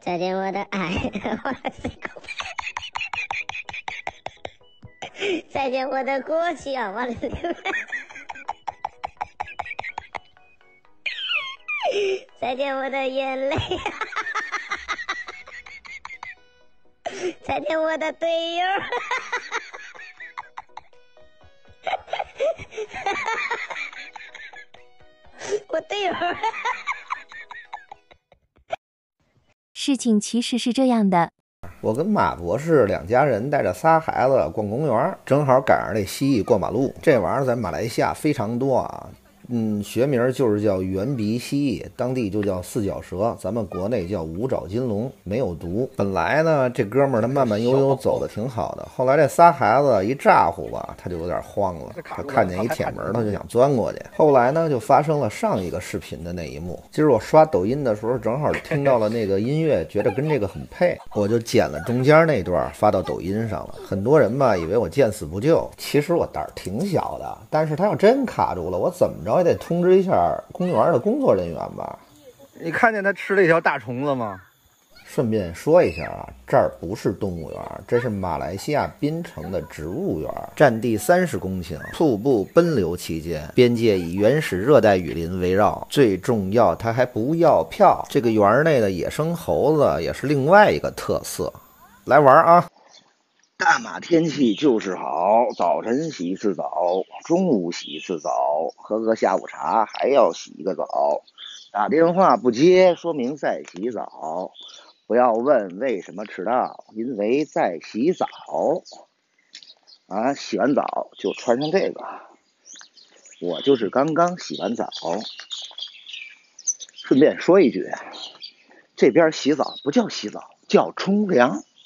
再见我的爱，再见我的过去啊！完了，再见我的眼泪，再见我的队友。我队友。 事情其实是这样的， 我跟马博士两家人带着仨孩子逛公园，正好赶上这蜥蜴过马路。这玩意儿在马来西亚非常多啊。学名就是叫圆鼻蜥蜴，当地就叫四脚蛇，咱们国内叫五爪金龙，没有毒。本来呢，这哥们儿他慢慢悠悠走的挺好的，后来这仨孩子一咋呼吧，他就有点慌了，他看见一铁门，他就想钻过去。后来呢，就发生了上一个视频的那一幕。今儿我刷抖音的时候，正好听到了那个音乐，觉得跟这个很配，我就剪了中间那段发到抖音上了。很多人吧以为我见死不救，其实我胆儿挺小的，但是他要真卡住了，我怎么着也得通知一下公园的工作人员吧。 你看见他吃了一条大虫子吗？ 顺便说一下啊，这儿不是动物园，这是马来西亚槟城的植物园，占地30公顷，瀑布奔流其间，边界以原始热带雨林围绕。最重要，它还不要票。这个园内的野生猴子也是另外一个特色，来玩啊！ 大马天气就是好，早晨洗一次澡，中午洗一次澡，喝个下午茶还要洗一个澡。打电话不接，说明在洗澡。不要问为什么迟到，因为在洗澡。洗完澡就穿上这个，我就是刚刚洗完澡。顺便说一句，这边洗澡不叫洗澡，叫冲凉。